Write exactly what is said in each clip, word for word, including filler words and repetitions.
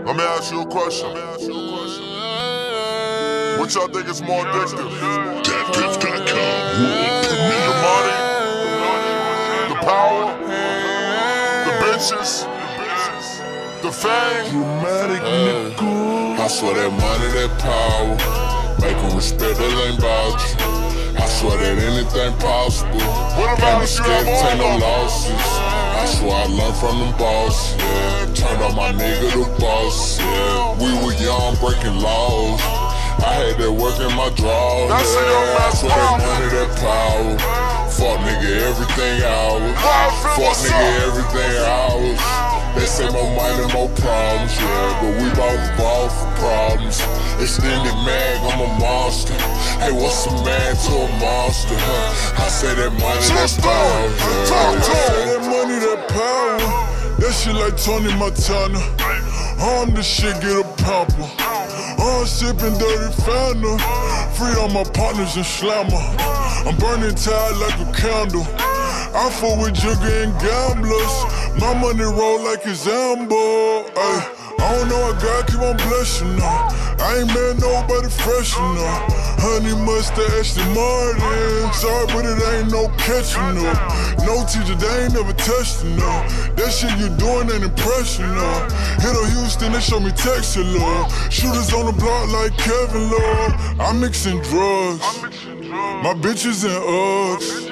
Let me ask you a question. What y'all think is more addictive? Dat Piff dot com world premiere. The money, the power, the bitches, the fame. Dramatic nigga. I swear that money, that power, make them respect that ain't about you. I swear that anything possible. What Can't about be if you scared to have take no all of them? losses. I swear I learned from them boss, yeah. Turned on my nigga the boss, yeah. We were young, breaking laws. I had that work in my drawers, That's a young yeah. I man's swear that problem. money, that power. Fuck nigga, everything ours. Fuck What's nigga, up? everything ours. They say more money, more problems, yeah. But we both fall for problems. Extended mag, I'm a monster. Hey, what's a man to a monster? Huh? I say that money, that Just power, do it. yeah. Talk to yeah. him. That money, that power. That shit like Tony Montana. I'm the shit, get a pamper. I'm sipping dirty Fanta. Free all my partners and slammer. I'm burning tired like a candle. I fuck with jigger and gamblers. My money roll like it's amber. Ay, I don't know, I God keep on blessing her. I ain't met nobody fresh enough. Honey mustache and Martin. Sorry, but it ain't no catching up. No teacher, they ain't never testing up. That shit you doing ain't impressing up. Hit on Houston, they show me Texas, Lord. Shooters on the block like Kevin, Lord. I'm mixing drugs. My bitches in Uggs.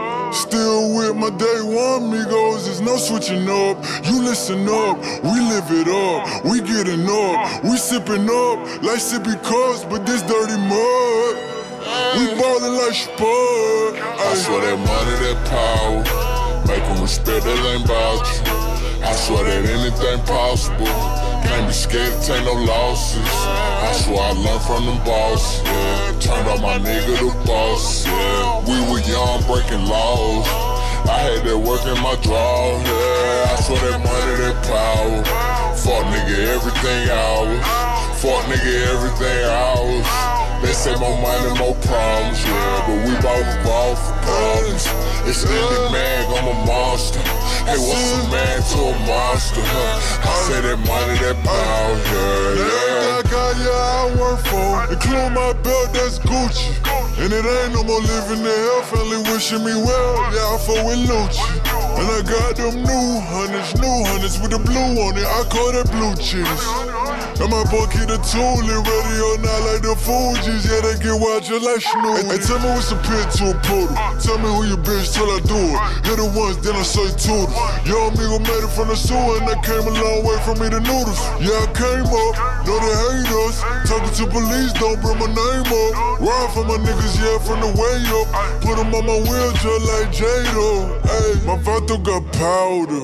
Still with my day one amigos, there's no switching up. You listen up, we live it up. We getting up, we sipping up like sippy cups, but this dirty mud. We ballin' like Spud. I swear that money, that power, make them respect that ain't about you. I swear that anything possible. Can't be scared to take no losses. I swear I learned from them boss, yeah. Turned on my nigga the boss, yeah. We were young, breaking laws. I had that work in my drawers, yeah. I swear that money, that power. Fuck nigga, everything ours. Fuck nigga, everything ours. They say more money, more problems, yeah. But we both fall for problems. Extended mag, I'm a monster. Hey, what's a man to a monster? Huh? I say that money, that power, yeah, yeah. That guy, yeah, I work for. Include my belt, that's Gucci. And it ain't no more living in hell, family wishing me well. Yeah, I fuck with Lucci. And I got them new hundreds, new hundreds with the blue on it. I call that blue cheese. And my boy keep the tool in radio now like the Fugees. Yeah, they get wild just like Snoop. And tell me what's a pit to a poodle. Tell me who your bitch till I do it. Hit it once, then I say toodle. Yo, amigo made it from the sewer, and that came a long way from me to noodles. Yeah, I came up, know they hate us. Talking to police, don't bring my name up. Ride for my niggas, yeah, from the way up. Put them on my wheel just like Jado. Ayy, my vato got powder.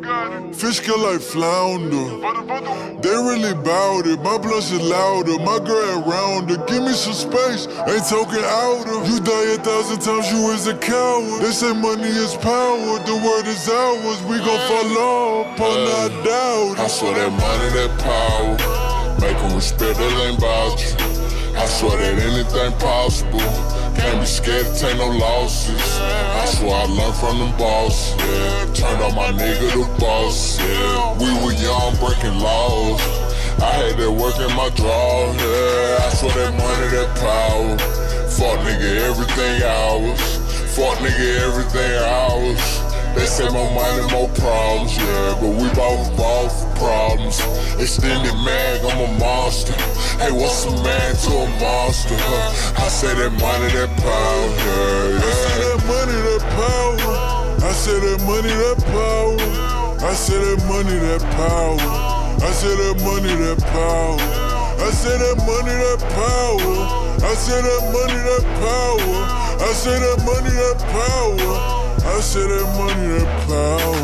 Fish kill like flounder. They really bout it, my blunts is louder. My girl around her, give me some space, ain't talking outer. You die a thousand times, you is a coward. They say money is power, the word is ours. We gon' fall off, on I doubt I it. swear that money, that power, make them respect that ain't about you. I swear that anything possible. Can't be scared to take no losses. I swear I learned from them boss, yeah. Turned on my nigga the boss, yeah. We were young, breaking laws. I had that work in my drawers, yeah. I swear that money, that power. Fuck nigga, everything ours. Fuck nigga, everything ours. They say more money, more problems, yeah. But we both fall for problems. Extended mag, I'm a monster. Hey, what's a man to a monster? Huh? I say that money, that power, yeah, I say yeah. that money, that power. I say that money, that power. I say that money, that power. I say that money, that power. I say that money, that power. I say that money, that power. I say that money, that power. I say that money, that power.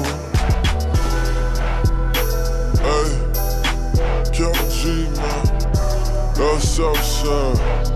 Hey, Count G, man. That's Southside.